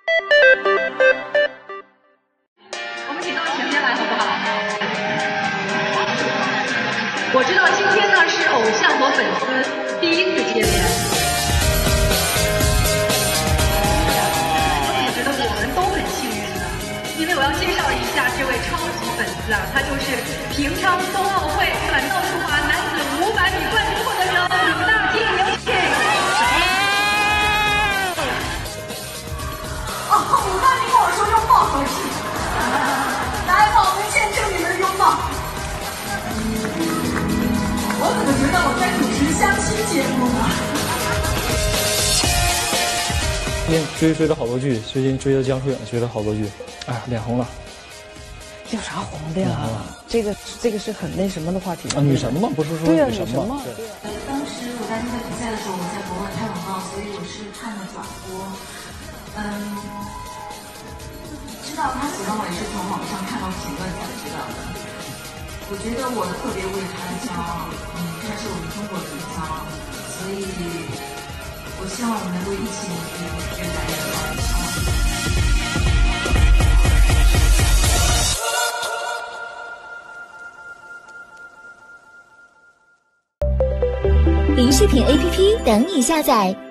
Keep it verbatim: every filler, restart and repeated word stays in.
我们请到前面来好不好？我知道今天呢是偶像和粉丝第一次见面，我也觉得我们都很幸运的，因为我要介绍一下这位超级粉丝啊，他就是平昌冬奥会短道速滑男子五百米冠军获得者李大靖，有请。 哦，五百米跟我说拥抱合适，来吧，我们见证你们的拥抱。我怎么觉得我在主持相亲节目呢？ 最近追追了好多剧，最近追了江疏影，追了好多剧，哎呀，脸红了。 有啥红的呀？这个这个是很那什么的话题啊，女神嘛，不是说女神吗？ 对。当时我在那个比赛的时候，我在国外拍广告，所以我是看了转播。嗯，知道他喜欢我也是从网上看到评论才知道的。我觉得我特别为他骄傲，嗯，他是我们中国人的骄傲，所以我希望我们能够一起努力，越来越好。零视频 A P P 等你下载。